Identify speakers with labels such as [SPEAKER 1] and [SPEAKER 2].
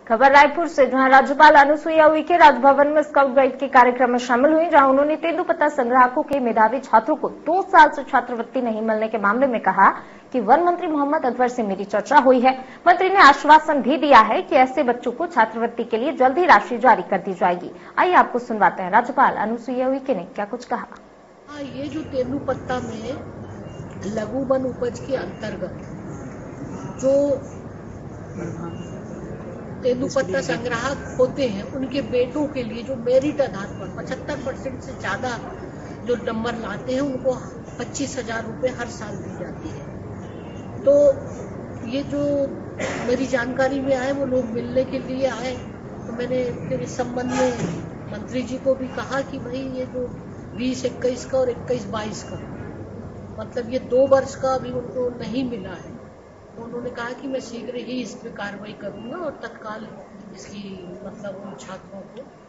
[SPEAKER 1] खबर रायपुर से, जहां राज्यपाल अनुसुईया उइके राजभवन में स्काउट गाइड के कार्यक्रम में शामिल हुई, जहां उन्होंने तेंदुपत्ता संग्राहकों के मेधावी छात्रों को 2 साल से छात्रवृत्ति नहीं मिलने के मामले में कहा कि वन मंत्री मोहम्मद अकबर से मेरी चर्चा हुई है। मंत्री ने आश्वासन भी दिया है कि ऐसे बच्चों को छात्रवृत्ति के लिए जल्द ही राशि जारी कर दी जाएगी। आइए आपको सुनवाते हैं राज्यपाल अनुसुईया उइके ने क्या कुछ कहा।
[SPEAKER 2] ये जो तेंदुपत्ता में लघु वन उपज के अंतर्गत जो तेंदुपत्ता संग्राहक होते हैं, उनके बेटों के लिए जो मेरिट आधार पर 75% से ज्यादा जो नंबर लाते हैं, उनको 25,000 रुपये हर साल दी जाती है। तो ये जो मेरी जानकारी में आए, वो लोग मिलने के लिए आए, तो मैंने फिर इस संबंध में मंत्री जी को भी कहा कि भाई ये जो 20-21 का और 21-22 का मतलब ये 2 वर्ष का अभी उनको नहीं मिला है, तो उन्होंने कहा कि मैं शीघ्र ही इस पर कार्रवाई करूंगा और तत्काल इसकी मतलब उन छात्रों को